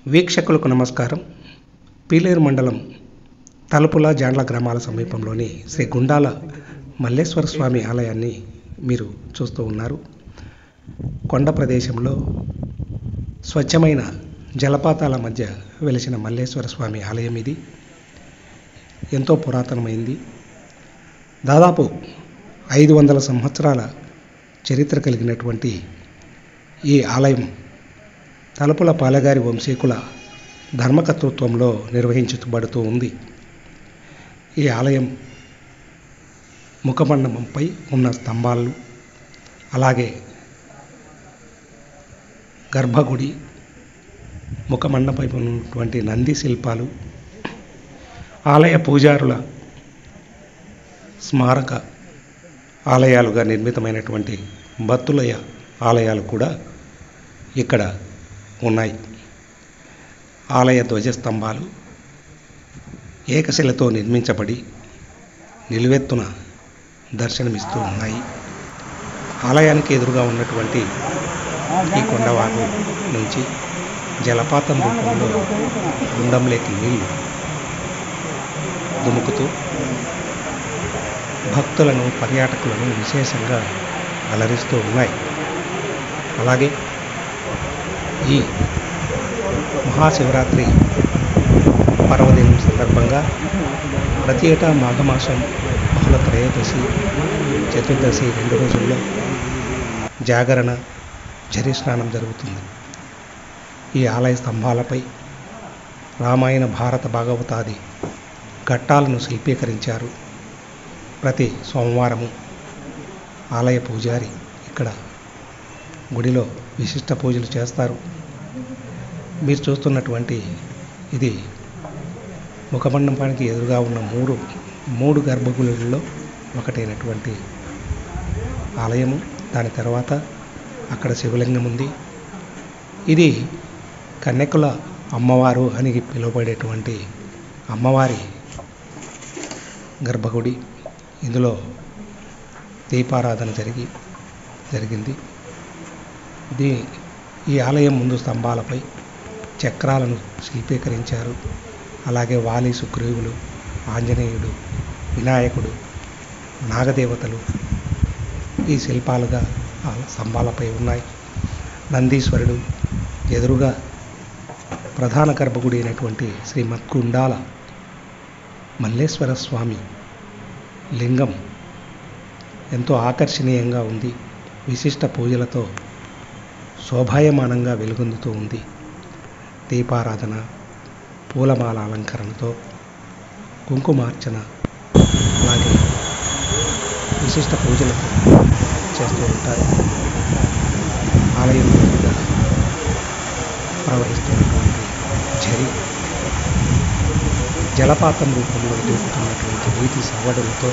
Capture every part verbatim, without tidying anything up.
వీక్షకులకు నమస్కారం. పీలేరు మండలం తలుపుల జాండ్ల గ్రామాల సమీపంలోని శ్రీ గుండాల మల్లేశ్వర స్వామి ఆలయాన్ని మీరు చూస్తూ ఉన్నారు. కొండ ప్రదేశంలో స్వచ్ఛమైన జలపాతాల మధ్య వెలిసిన మల్లేశ్వర స్వామి ఆలయం ఇది. ఎంతో పురాతనమైంది. దాదాపు ఐదు వందల సంవత్సరాల చరిత్ర కలిగినటువంటి ఈ ఆలయం తలుపుల పాలెగారి వంశీకుల ధర్మకర్తృత్వంలో నిర్వహించబడుతూ ఉంది. ఈ ఆలయం ముఖమండపంపై ఉన్న స్తంభాలు, అలాగే గర్భగుడి, ముఖమండపంపై ఉన్నటువంటి నంది శిల్పాలు, ఆలయ పూజారుల స్మారక ఆలయాలుగా నిర్మితమైనటువంటి భక్తులయ ఆలయాలు కూడా ఇక్కడ ఉన్నాయి. ఆలయ ధ్వజస్తంభాలు ఏకశిలతో నిర్మించబడి నిలువెత్తున దర్శనమిస్తూ ఉన్నాయి. ఆలయానికి ఎదురుగా ఉన్నటువంటి ఈ కొండవాగు నుంచి జలపాతం రూపంలో గుండంలోకి నీళ్లు దుముకుతూ భక్తులను, పర్యాటకులను విశేషంగా అలరిస్తూ ఉన్నాయి. అలాగే ఈ మహాశివరాత్రి పర్వదినం సందర్భంగా ప్రతి ఏటా మాఘమాసం బహుళ త్రయోదశి, చతుర్దశి రెండు రోజుల్లో జాగరణ, ఝరి స్నానం జరుగుతుంది. ఈ ఆలయ స్తంభాలపై రామాయణ, భారత, భాగవతాది ఘట్టాలను శిల్పీకరించారు. ప్రతి సోమవారము ఆలయ పూజారి ఇక్కడ గుడిలో విశిష్ట పూజలు చేస్తారు. మీరు చూస్తున్నటువంటి ఇది ముఖమండపానికి ఎదురుగా ఉన్న మూడు మూడు గర్భగుడులలో ఒకటైనటువంటి ఆలయము. దాని తర్వాత అక్కడ శివలింగం ఉంది. ఇది కన్యకుల అమ్మవారు అని పిలువబడేటువంటి అమ్మవారి గర్భగుడి. ఇందులో దీపారాధన జరిగి జరిగింది. దీ ఈ ఆలయం ముందు స్తంభాలపై చక్రాలను శిల్పీకరించారు. అలాగే వాలి, సుగ్రీవులు, ఆంజనేయుడు, వినాయకుడు, నాగదేవతలు ఈ శిల్పాలుగా ఆ స్తంభాలపై ఉన్నాయి. నందీశ్వరుడు ఎదురుగా ప్రధాన గర్భగుడి అయినటువంటి శ్రీమద్ గుండాల మల్లేశ్వర స్వామి లింగం ఎంతో ఆకర్షణీయంగా ఉంది. విశిష్ట పూజలతో శోభాయమానంగా వెలుగొందుతూ ఉంది. దీపారాధన, పూలమాల అలంకరణతో కుంకుమార్చన, అలాగే విశిష్ట పూజలతో చేస్తూ ఉంటారు. ఆలయం మీద ప్రవహిస్తున్నటువంటి ఝరి జలపాతం రూపంలో దూకుతున్నటువంటి నీటి సవ్వడులతో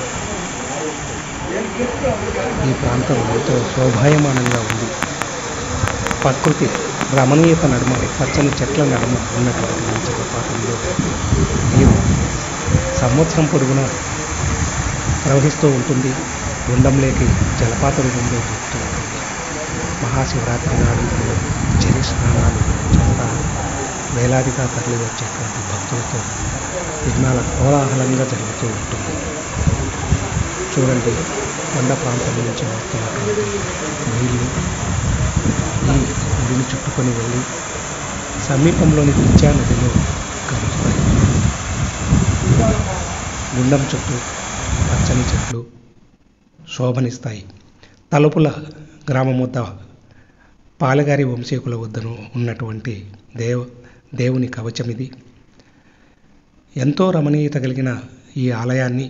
ఈ ప్రాంతం ఎంతో శోభాయమానంగా ఉంది. ప్రకృతి రమణీయత నడుమ, పచ్చని చెట్ల నడుమ ఉన్నటువంటి ఈ జలపాతంలో నీరు సంవత్సరం పొడుగునా ప్రవహిస్తూ ఉంటుంది. గుండంలోకి జలపాత రూపంలో దూకుతూ ఉంటుంది. మహాశివరాత్రి నాడు ఝరి స్నానాలు చేస్తారు. వేలాదిగా తరలి వచ్చేటువంటి భక్తులతో విఘ్నాల కోలాహలంగా జరుగుతూ ఉంటుంది. చూడండి, కొండ ప్రాంతం నుంచి వస్తున్నటువంటి నీళ్లు ఈ నదిని చుట్టుకొని వెళ్ళి సమీపంలోని పిచ్చా నదిలో కలుస్తాయి. గుండం చుట్టూ పచ్చని చెట్లు శోభనిస్తాయి. తలుపుల గ్రామం వద్ద పాలెగారి వంశీకుల వద్దను ఉన్నటువంటి దేవ దేవుని కవచం ఇది. ఎంతో రమణీయత కలిగిన ఈ ఆలయాన్ని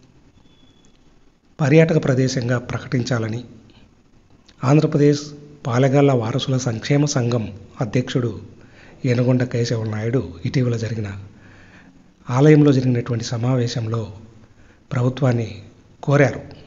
పర్యాటక ప్రదేశంగా ప్రకటించాలని ఆంధ్రప్రదేశ్ పాలెగాళ్ల వారసుల సంక్షేమ సంఘం అధ్యక్షుడు ఏనుగొండ కేశవ నాయుడు ఇటీవల జరిగిన ఆలయంలో జరిగినటువంటి సమావేశంలో ప్రభుత్వాన్ని కోరారు.